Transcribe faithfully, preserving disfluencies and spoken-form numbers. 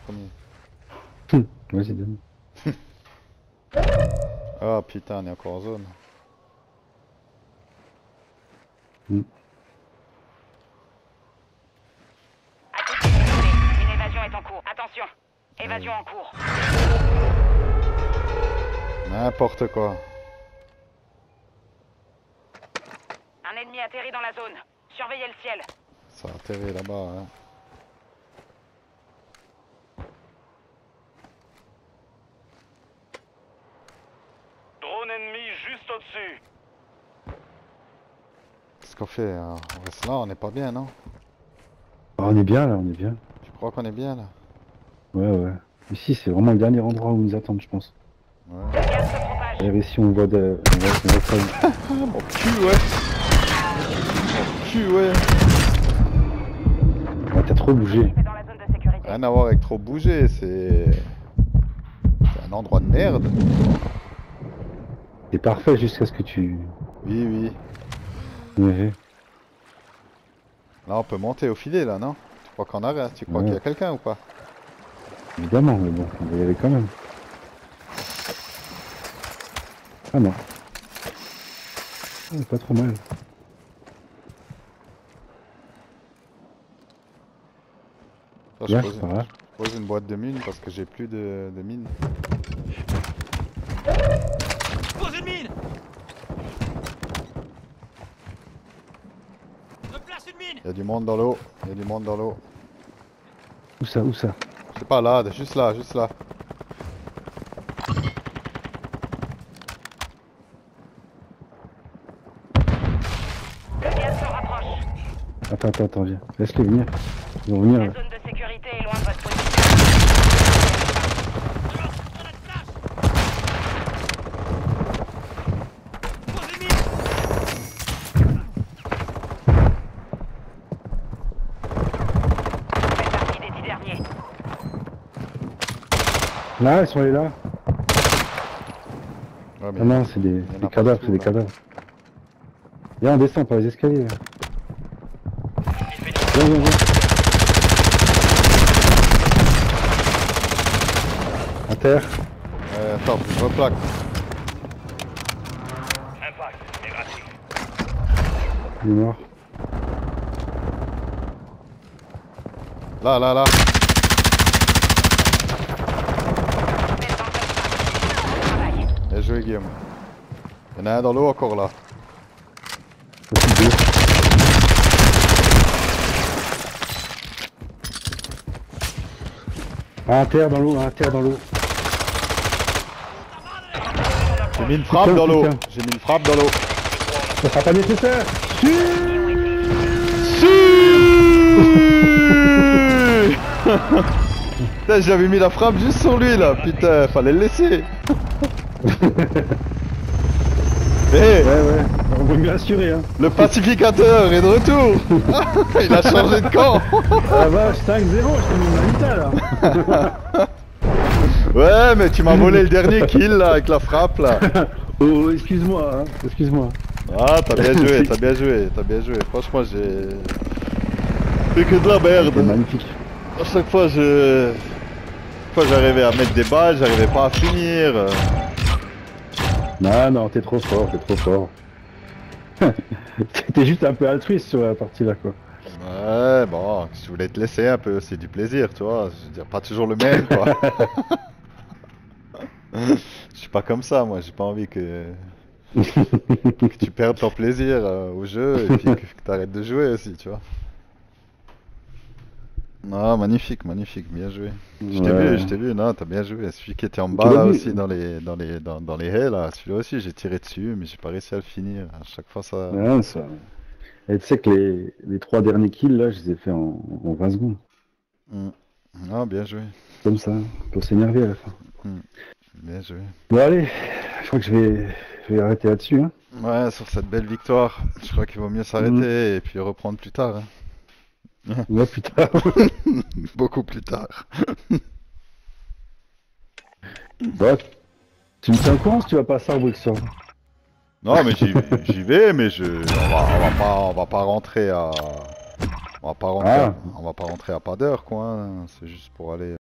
premier. Vas-y, donne. Ah putain, on est encore en zone. Mm. À toute sécurité, une évasion est en cours. Attention, évasion en cours. N'importe quoi. Un ennemi atterri dans la zone. Surveillez le ciel. Ça a atterri là-bas, hein. Drone ennemi juste au-dessus. Qu'est-ce qu'on fait hein? On reste là, on n'est pas bien, non? Ah, on est bien là, on est bien. Tu crois qu'on est bien là? Ouais, ouais. Ici, c'est vraiment le dernier endroit où ils nous attendent, je pense. Ouais. Le gaz se propage. D'ailleurs, ici, on voit de. On voit, on voit ça. Mon cul, ouais! Mon cul, ouais! Ah, t'as trop bougé. L'équipe est dans la zone de sécurité. Rien à voir avec trop bouger, c'est. C'est un endroit de merde. C'est parfait jusqu'à ce que tu. Oui, oui. Ouais. Là, on peut monter au filet, là, non? Tu crois qu'on arrête? Tu crois Ouais. qu'il y a quelqu'un ou pas? Évidemment, mais bon, on va y aller quand même. Ah non. Ah, pas trop mal. Ça, je, Là, pose c'est une, pas grave. je pose une boîte de mines parce que j'ai plus de, de mines. Pose une mine. Je place une mine. Il y a du monde dans l'eau. Il y a du monde dans l'eau. Où ça, où ça? C'est pas là, juste là, juste là. Le gaz se rapproche. Attends, attends, attends, viens. Laisse-les venir. Ils vont venir La là. zone de sécurité est loin de votre position. Grenade flash. Pose une mine. Faites partie des dix derniers. Là, ils sont allés là. Ouais, mais Ah non, c'est des, y en a des cadavres, partout, c'est des là. cadavres. Viens, on descend par les escaliers. Là. Viens, viens, viens. À terre. Euh, attends, je replaque. Impact négatif. Il est mort. Là, là, là. Faites dans votre pack. Bon travail. Bien joué, Guillaume. Il y en a un dans l'eau encore là. Aussi deux. Ah, à terre dans l'eau, à terre dans l'eau. J'ai mis une frappe Putain, dans l'eau. putain. J'ai mis une frappe dans l'eau. Ça sera pas nécessaire. Putain, j'avais mis la frappe juste sur lui là. Putain, fallait le laisser. Eh, Ouais, ouais. On veut mieux assurer, hein. le pacificateur est de retour. Il a changé de camp. Ah vache, cinq zéro, je t'ai mis une manita là. Ouais, mais tu m'as volé le dernier kill là avec la frappe là. Oh, excuse-moi, hein. Excuse-moi. Ah, t'as bien joué, t'as bien joué, t'as bien joué. Franchement, j'ai fait que de la merde. C'est magnifique. À chaque fois, je. Chaque fois, j'arrivais à mettre des balles, j'arrivais pas à finir. Non, non, t'es trop fort, t'es trop fort. T'es juste un peu altruiste sur la partie là, quoi. Ouais, bon, je voulais te laisser un peu aussi du plaisir, tu vois. Je veux dire, pas toujours le même, quoi. Je suis pas comme ça, moi. J'ai pas envie que, que tu perdes ton plaisir euh, au jeu et puis que, que t'arrêtes de jouer aussi, tu vois. Non, magnifique, magnifique, bien joué. Je t'ai Ouais. vu, je t'ai vu, non, t'as bien joué. Celui qui était en Tu bas l'as là vu aussi dans les dans les dans, dans les haies là, celui-là aussi j'ai tiré dessus mais j'ai pas réussi à le finir. À chaque fois ça. Ouais, ça. Et tu sais que les, les trois derniers kills là, je les ai fait en, en vingt secondes. Mm. Ah, bien joué, Comme ça, pour s'énerver à la fin. bien joué. Bon, allez, je crois que je vais, je vais arrêter là-dessus. Hein. Ouais, sur cette belle victoire, je crois qu'il vaut mieux s'arrêter et puis reprendre plus tard. Hein. Ouais, putain. Beaucoup plus tard. Bon, tu me tiens au courant si tu vas passer à Wixor. Non, mais j'y j'y vais, mais je, on va, on va pas, on va pas rentrer à, on va pas rentrer, Ah. à- on va pas rentrer à pas d'heure, quoi. Hein. C'est juste pour aller.